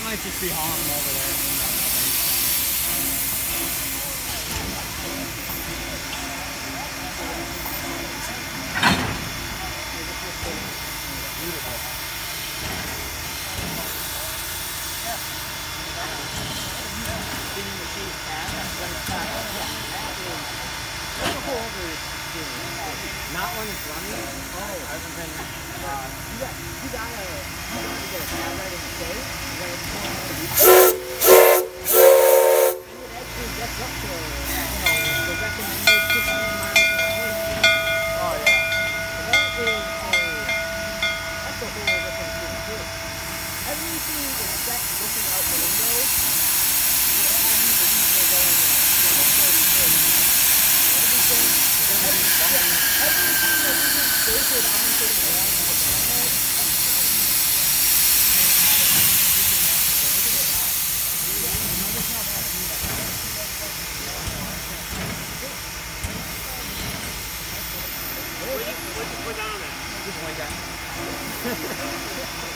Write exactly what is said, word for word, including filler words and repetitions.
might just be hauling them over there. Not when it's running. Oh, other than uh, you got you got a you got to get a tab right in the shade. You got to pull it. And it actually gets up to you know the recommended fifteen miles an hour. Oh yeah. So that is a that's a whole different thing too. Everything except looking out the window will have you believe you're going at you know thirty, forty miles. Everything, every, yeah, everything that isn't bolted onto the wall of the barrel is fine. What did you put down there? Just like that.